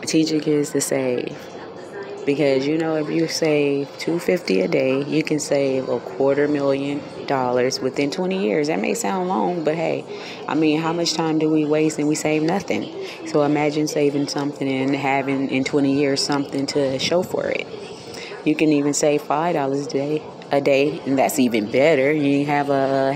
Teach your kids to save. Because if you save $250 a day, you can save $250,000 within 20 years. That may sound long, but hey, how much time do we waste and we save nothing? So imagine saving something and having in 20 years something to show for it. You can even save $5 a day, and that's even better. You have a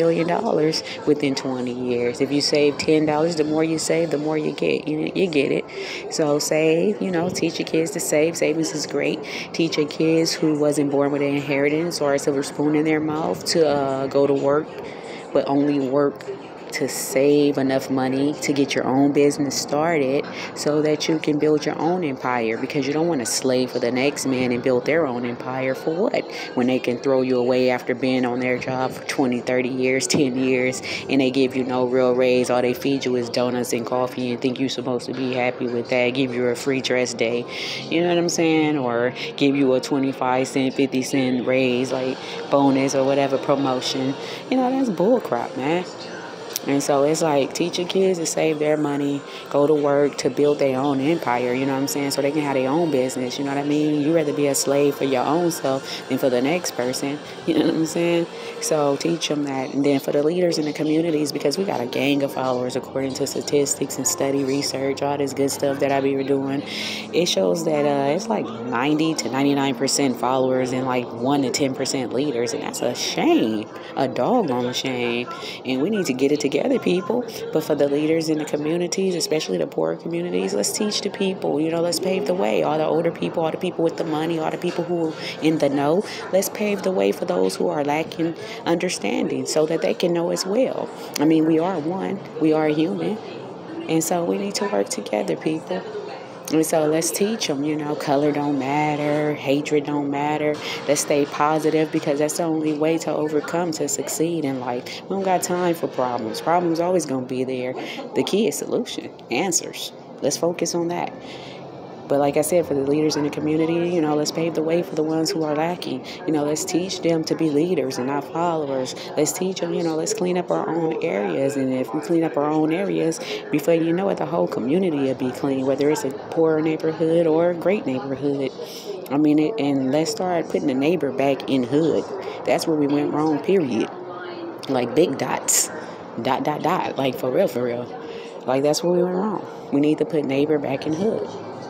$500,000 within 20 years. If you save $10, the more you save, the more you get. You get it. So save. Teach your kids to save. Savings is great. Teach your kids who wasn't born with an inheritance or a silver spoon in their mouth to go to work, but only work to save enough money to get your own business started so that you can build your own empire, because you don't want to slave for the next man and build their own empire for what? When they can throw you away after being on their job for 20, 30 years, 10 years, and they give you no real raise. All they feed you is donuts and coffee and think you're supposed to be happy with that. Give you a free dress day. You know what I'm saying? Or give you a 25-cent, 50-cent raise, like bonus or whatever promotion. That's bullcrap, man. And so it's like, teach your kids to save their money, go to work to build their own empire, so they can have their own business, you know what I mean? You'd rather be a slave for your own self than for the next person, you know what I'm saying? So teach them that. And then for the leaders in the communities, because we got a gang of followers according to statistics and study research, all this good stuff that I be doing, it shows that it's like 90 to 99% followers and like 1 to 10% leaders, and that's a shame, a doggone shame. And we need to get it together, people. But for the leaders in the communities, especially the poor communities, let's teach the people, let's pave the way. All the older people, all the people with the money, all the people who are in the know, let's pave the way for those who are lacking understanding so that they can know as well. We are one, we are human, and so we need to work together, people. And so let's teach them, color don't matter, hatred don't matter. Let's stay positive, because that's the only way to overcome, to succeed in life. We don't got time for problems. Problems always going to be there. The key is solution, answers. Let's focus on that. But like I said, for the leaders in the community, let's pave the way for the ones who are lacking. Let's teach them to be leaders and not followers. Let's teach them, let's clean up our own areas. And if we clean up our own areas, before you know it, the whole community will be clean, whether it's a poor neighborhood or a great neighborhood. And let's start putting the neighbor back in hood. That's where we went wrong, period. Like big dots, ... like for real. Like that's where we went wrong. We need to put neighbor back in hood.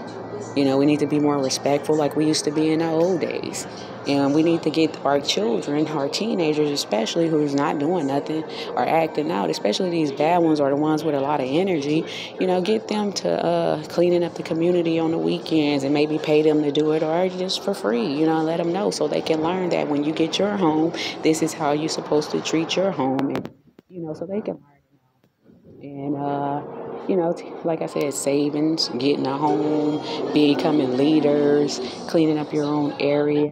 We need to be more respectful like we used to be in the old days. And we need to get our children, our teenagers especially, who's not doing nothing or acting out, especially these bad ones or the ones with a lot of energy, get them to cleaning up the community on the weekends and maybe pay them to do it, or just for free, let them know so they can learn that when you get your home, this is how you're supposed to treat your home. And, so they can learn. And, like I said, savings, getting a home, becoming leaders, cleaning up your own area,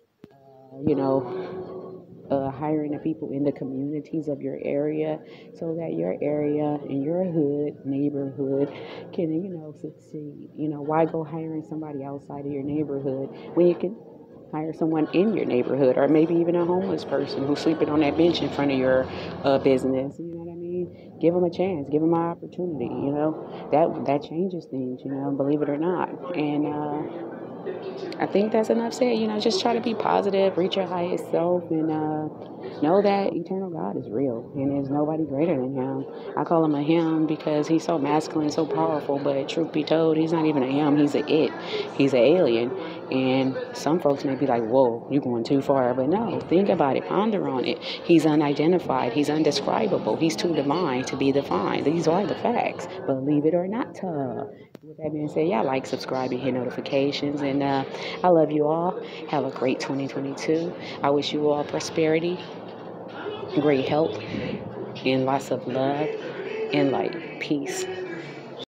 hiring the people in the communities of your area so that your area and your hood, neighborhood can, succeed. Why go hiring somebody outside of your neighborhood when you can hire someone in your neighborhood, or maybe even a homeless person who's sleeping on that bench in front of your business? You know what I mean? Give them a chance. Give them an opportunity. That changes things. Believe it or not. And I think that's enough said. Just try to be positive, reach your highest self, and know that eternal God is real, and there's nobody greater than Him. I call Him a him because He's so masculine, so powerful, but truth be told, He's not even a him, He's a it. He's an alien. And some folks may be like, whoa, you're going too far. But no, think about it, ponder on it. He's unidentified, He's undescribable, He's too divine to be defined. These are the facts, believe it or not. With that being said, y'all like, subscribe, and hit notifications. And I love you all. Have a great 2022. I wish you all prosperity, great health, and lots of love and light. Peace.